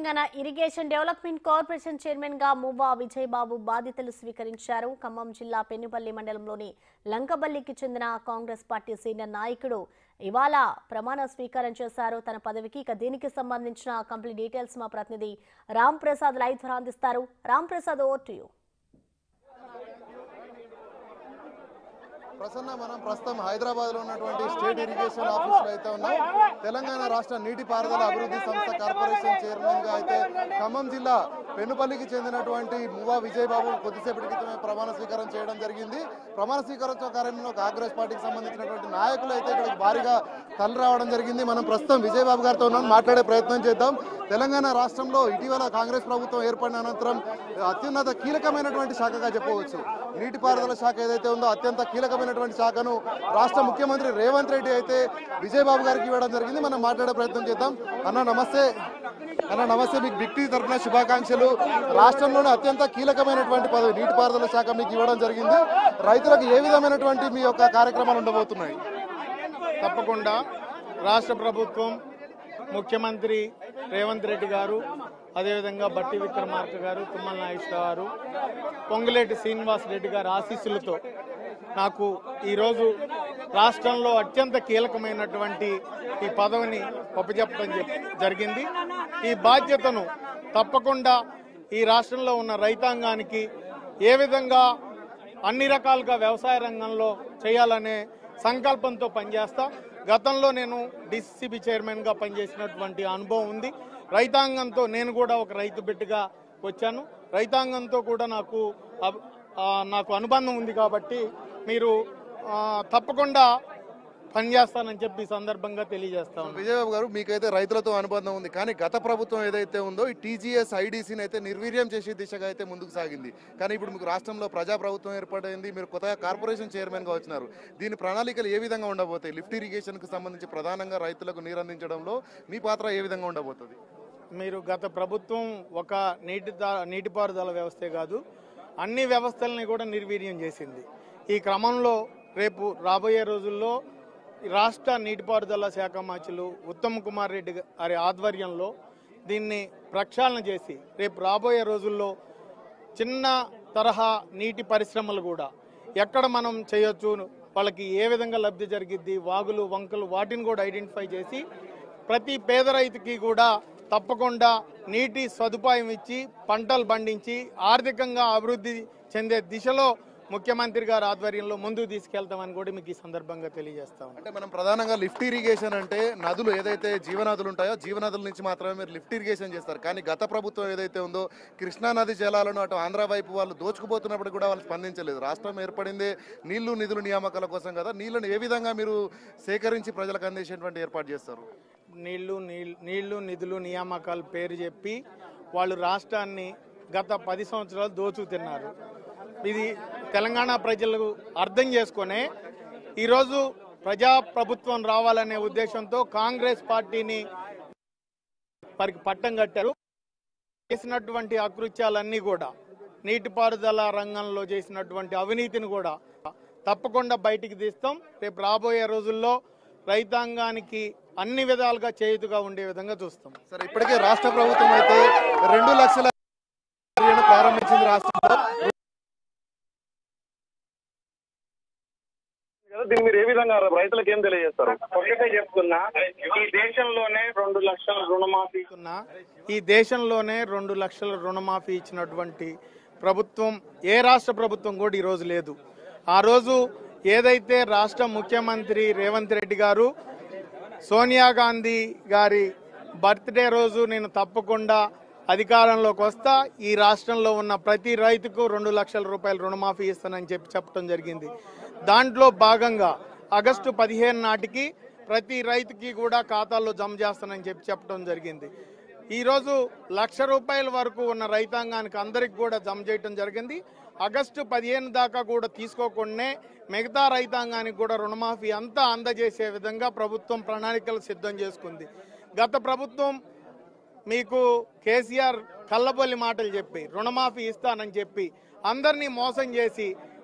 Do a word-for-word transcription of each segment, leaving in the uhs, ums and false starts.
Telangana irrigation development corporation chairman గా మువ్వా విజయబాబు బాధ్యతలు స్వీకరించారు. ఖమ్మం జిల్లా పెన్నుపల్లి మండలంలోని లంకబల్లికి చెందిన కాంగ్రెస్ పార్టీ సీనియర్ నాయకుడు ఇవాళ ప్రమాణ స్వీకారం చేశారు. తన పదవికి ఇక దీనికి సంబంధించిన కంప్లీట్ డీటెయిల్స్ మా ప్రతినిధి రామ్ ప్రసాద్ లైవ్ ద్వారా అందిస్తారు. Ram Prasad, over to you. Prasanna, మనం ప్రస్తుతం హైదరాబాద్ లో ఉన్నటువంటి స్టేట్ ఇరిగేషన్ ఆఫీస్ లో అయితే ఉన్నాం. తెలంగాణ రాష్ట్ర నీటిపారుదల అభివృద్ధి సంస్థ కార్పొరేషన్ చైర్మన్ గా అయితే ఖమ్మం జిల్లా పెన్నుపల్లికి చెందినటువంటి మువ్వా విజయబాబు కొద్దిసేపటి క్రితమే ప్రమాణ స్వీకారం చేయడం జరిగింది. ప్రమాణ స్వీకారోత్సవ కార్యక్రమంలో కాంగ్రెస్ పార్టీకి సంబంధించినటువంటి నాయకులు అయితే ఇక్కడికి భారీగా తరలి రావడం జరిగింది. మనం ప్రస్తుతం విజయబాబు గారితో ఉన్నాం, మాట్లాడే ప్రయత్నం చేద్దాం. తెలంగాణ రాష్ట్రంలో ఇటీవల కాంగ్రెస్ ప్రభుత్వం ఏర్పడిన అనంతరం అత్యున్నత కీలకమైనటువంటి శాఖగా చెప్పవచ్చు. నీటిపారుదల శాఖ ఏదైతే ఉందో అత్యంత కీలకమైనటువంటి శాఖను రాష్ట్ర ముఖ్యమంత్రి రేవంత్ రెడ్డి అయితే విజయబాబు గారికి ఇవ్వడం జరిగింది. మనం మాట్లాడే ప్రయత్నం చేద్దాం. అన్న నమస్తే. అన్న నమస్తే, మీకు బిగ్ టీ తరఫున శుభాకాంక్షలు. రాష్ట్రంలోనే అత్యంత కీలకమైనటువంటి పదవి నీటిపారుదల శాఖ మీకు ఇవ్వడం జరిగింది. రైతులకు ఏ విధమైనటువంటి మీ యొక్క కార్యక్రమాలు ఉండబోతున్నాయి? తప్పకుండా రాష్ట్ర ప్రభుత్వం, ముఖ్యమంత్రి రేవంత్ రెడ్డి గారు, అదేవిధంగా బట్టి విక్రమార్క గారు, తుమ్మల నాగేశ్వరరావు గారు, పొంగులేటి శ్రీనివాస్ రెడ్డి గారి ఆశీస్సులతో నాకు ఈరోజు రాష్ట్రంలో అత్యంత కీలకమైనటువంటి ఈ పదవిని అప్పచెప్పడం జరిగింది. ఈ బాధ్యతను తప్పకుండా ఈ రాష్ట్రంలో ఉన్న రైతాంగానికి ఏ విధంగా అన్ని రకాలుగా వ్యవసాయ రంగంలో చేయాలనే సంకల్పంతో పనిచేస్తా. గతంలో నేను డిసిసిబి చైర్మన్గా పనిచేసినటువంటి అనుభవం ఉంది. రైతాంగంతో నేను కూడా ఒక రైతు బిడ్డగా వచ్చాను. రైతాంగంతో కూడా నాకు నాకు అనుబంధం ఉంది కాబట్టి మీరు తప్పకుండా పనిచేస్తానని చెప్పి ఈ సందర్భంగా తెలియజేస్తాను. విజయబాబు గారు, మీకైతే రైతులతో అనుబంధం ఉంది, కానీ గత ప్రభుత్వం ఏదైతే ఉందో ఈ టీజీఎస్ ఐడీసీని అయితే నిర్వీర్యం చేసే దిశగా అయితే ముందుకు సాగింది. కానీ ఇప్పుడు మీకు రాష్ట్రంలో ప్రజాప్రభుత్వం ఏర్పడింది, మీరు కొత్తగా కార్పొరేషన్ చైర్మన్గా వచ్చినారు. దీని ప్రణాళికలు ఏ విధంగా ఉండబోతాయి? లిఫ్ట్ ఇరిగేషన్కి సంబంధించి ప్రధానంగా రైతులకు నీరు అందించడంలో మీ పాత్ర ఏ విధంగా ఉండబోతుంది? మీరు గత ప్రభుత్వం ఒక నీటి నీటిపారుదల వ్యవస్థే కాదు, అన్ని వ్యవస్థలని కూడా నిర్వీర్యం చేసింది. ఈ క్రమంలో రేపు రాబోయే రోజుల్లో రాష్ట్ర నీటిపారుదల శాఖ మంత్రులు ఉత్తమ్ కుమార్ రెడ్డి గారి ఆధ్వర్యంలో దీన్ని ప్రక్షాళన చేసి రేపు రాబోయే రోజుల్లో చిన్న తరహా నీటి పరిశ్రమలు కూడా ఎక్కడ మనం చేయొచ్చు, వాళ్ళకి ఏ విధంగా లబ్ధి జరిగిద్ది, వాగులు వంకలు వాటిని కూడా ఐడెంటిఫై చేసి ప్రతి పేద రైతుకి కూడా తప్పకుండా నీటి సదుపాయం ఇచ్చి పంటలు పండించి ఆర్థికంగా అభివృద్ధి చెందే దిశలో ముఖ్యమంత్రి గారి ఆధ్వర్యంలో ముందుకు తీసుకెళ్తామని కూడా మీకు ఈ సందర్భంగా తెలియజేస్తాం. అంటే మనం ప్రధానంగా లిఫ్ట్ ఇరిగేషన్ అంటే నదులు ఏదైతే జీవనదులు ఉంటాయో జీవనదుల నుంచి మాత్రమే మీరు లిఫ్ట్ ఇరిగేషన్ చేస్తారు. కానీ గత ప్రభుత్వం ఏదైతే ఉందో కృష్ణా నది జలాలను అటు ఆంధ్ర వైపు వాళ్ళు దోచుకుపోతున్నప్పుడు కూడా వాళ్ళు స్పందించలేదు. రాష్ట్రం ఏర్పడిందే నీళ్లు నిధులు నియామకాల కోసం కదా. నీళ్లను ఏ విధంగా మీరు సేకరించి ప్రజలకు అందించేటువంటి ఏర్పాటు చేస్తారు? నీళ్లు నీళ్లు నిధులు నియామకాల పేరు చెప్పి వాళ్ళు రాష్ట్రాన్ని గత పది సంవత్సరాలు దోచు తిన్నారు. ఇది తెలంగాణ ప్రజలు అర్థం చేసుకునే ఈరోజు ప్రజా ప్రభుత్వం రావాలనే ఉద్దేశంతో కాంగ్రెస్ పార్టీని వారికి పట్టం కట్టారు. చేసినటువంటి అకృత్యాలన్నీ కూడా నీటిపారుదల రంగంలో చేసినటువంటి అవినీతిని కూడా తప్పకుండా బయటికి తీస్తాం. రేపు రాబోయే రోజుల్లో రైతాంగానికి అన్ని విధాలుగా చేయుతుగా ఉండే విధంగా చూస్తాం. సరే, ఇప్పటికే రాష్ట్ర ప్రభుత్వం అయితే రెండు లక్షల ప్రారంభించింది. రాష్ట్రంలో దీన్ని మీరు ఏ విధంగా రైతులకు ఏం తెలియజేస్తారు? ఒకటే చెప్తున్నా, ఈ దేశంలోనే రెండు లక్షల రుణమాఫీ ఈ దేశంలోనే రెండు లక్షల రుణమాఫీ ఇచ్చినటువంటి ప్రభుత్వం ఏ రాష్ట్ర ప్రభుత్వం కూడా ఈరోజు లేదు. ఆ రోజు ఏదైతే రాష్ట్ర ముఖ్యమంత్రి రేవంత్ రెడ్డి గారు సోనియా గాంధీ గారి బర్త్డే రోజు నేను తప్పకుండా అధికారంలోకి వస్తా, ఈ రాష్ట్రంలో ఉన్న ప్రతి రైతుకు రెండు లక్షల రూపాయల రుణమాఫీ ఇస్తానని చెప్పి చెప్పడం జరిగింది. దాంట్లో భాగంగా ఆగస్టు పదిహేను నాటికి ప్రతి రైతుకి కూడా ఖాతాల్లో జమ చేస్తానని చెప్పి చెప్పడం జరిగింది. ఈరోజు లక్ష రూపాయల వరకు ఉన్న రైతాంగానికి అందరికి కూడా జమ చేయడం జరిగింది. ఆగస్టు పదిహేను దాకా కూడా తీసుకోకుండానే మిగతా రైతాంగానికి కూడా రుణమాఫీ అంతా అందజేసే విధంగా ప్రభుత్వం ప్రణాళికలు సిద్ధం చేసుకుంది. గత ప్రభుత్వం మీకు కేసీఆర్ కల్లబొల్లి మాటలు చెప్పి రుణమాఫీ ఇస్తానని చెప్పి అందరినీ మోసం చేసి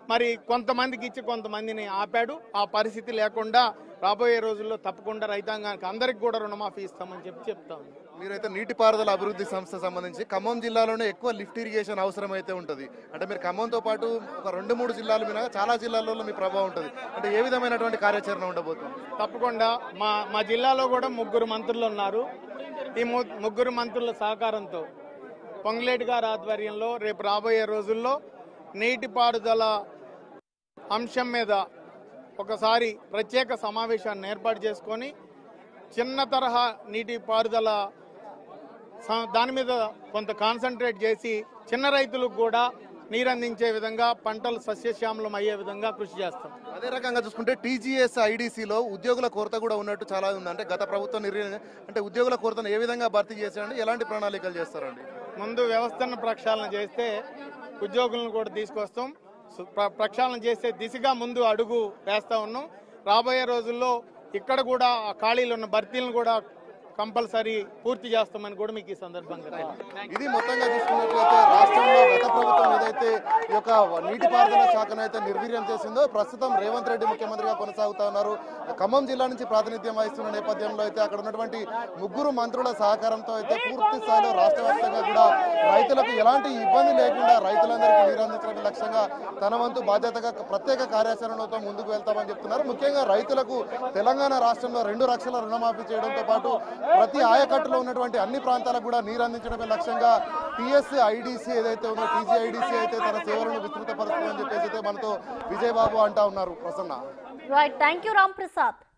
మరి కొంతమందికి ఇచ్చి కొంతమందిని ఆపాడు. ఆ పరిస్థితి లేకుండా రాబోయే రోజుల్లో తప్పకుండా రైతాంగానికి అందరికి కూడా రుణమాఫీ ఇస్తామని చెప్పి చెప్తాం. మీరైతే నీటిపారుదల అభివృద్ధి సంస్థ సంబంధించి ఖమ్మం జిల్లాలోనే ఎక్కువ లిఫ్ట్ ఇరిగేషన్ అవసరం అయితే ఉంటుంది. అంటే మీరు ఖమ్మంతో పాటు ఒక రెండు మూడు జిల్లాలు మీద చాలా జిల్లాల్లో మీ ప్రభావం ఉంటుంది. అంటే ఏ విధమైనటువంటి కార్యాచరణ ఉండబోతుంది? తప్పకుండా మా మా జిల్లాలో కూడా ముగ్గురు మంత్రులు ఉన్నారు. ఈ ముగ్గురు మంత్రుల సహకారంతో పొంగులేటి గారి ఆధ్వర్యంలో రేపు రాబోయే రోజుల్లో నీటిపారుదల అంశం మీద ఒకసారి ప్రత్యేక సమావేశాన్ని ఏర్పాటు చేసుకొని చిన్న తరహా నీటిపారుదల దాని మీద కొంత కాన్సన్ట్రేట్ చేసి చిన్న రైతులకు కూడా నీరు అందించే విధంగా పంటలు సస్యశ్యామలం అయ్యే విధంగా కృషి చేస్తాం. అదే రకంగా చూసుకుంటే టీజీఎస్ ఐడీసీలో ఉద్యోగుల కొరత కూడా ఉన్నట్టు చాలా ఉంది. అంటే గత ప్రభుత్వం నిర్ణయం అంటే ఉద్యోగుల కొరతను ఏ విధంగా భర్తీ చేశారండి, ఎలాంటి ప్రణాళికలు చేస్తారండి? ముందు వ్యవస్థను ప్రక్షాళన చేస్తే ఉద్యోగులను కూడా తీసుకొస్తాం. ప్రక్షాళన చేసే దిశగా ముందు అడుగు వేస్తా ఉన్నాం. రాబోయే రోజుల్లో ఇక్కడ కూడా ఖాళీలు ఉన్న భర్తీలను కూడా కంపల్సరీ పూర్తి చేస్తామని కూడా మీకు ఈ సందర్భంగా ఇది మొత్తంగా చూసుకున్నట్లయితే రాష్ట్రంలో గత ప్రభుత్వం ఏదైతే ఈ యొక్క నీటిపారుదల శాఖను అయితే నిర్వీర్యం చేసిందో ప్రస్తుతం రేవంత్ రెడ్డి ముఖ్యమంత్రిగా కొనసాగుతా ఉన్నారు. ఖమ్మం జిల్లా నుంచి ప్రాతినిధ్యం వహిస్తున్న నేపథ్యంలో అయితే అక్కడ ఉన్నటువంటి ముగ్గురు మంత్రుల సహకారంతో అయితే పూర్తి స్థాయిలో రాష్ట్ర వ్యాప్తంగా కూడా రైతులకు ఎలాంటి ఇబ్బంది లేకుండా రైతులందరికీ నీరు అందించడమే లక్ష్యంగా తన వంతు బాధ్యతగా ప్రత్యేక కార్యాచరణతో ముందుకు వెళ్తామని చెప్తున్నారు. ముఖ్యంగా రైతులకు తెలంగాణ రాష్ట్రంలో రెండు లక్షల రుణమాఫీ చేయడంతో పాటు ప్రతి ఆయకట్టులో ఉన్నటువంటి అన్ని ప్రాంతాలకు కూడా నీరు అందించడమే లక్ష్యంగా టీఎస్ ఐడీసీ ఏదైతే ఉందో టీజీ ఐడీసీ అయితే తన సేవలను విస్తృతపరుస్తుందని చెప్పేసి అయితే మనతో విజయబాబు అంటా ఉన్నారు. Prasanna. Right, thank you Ram Prasad.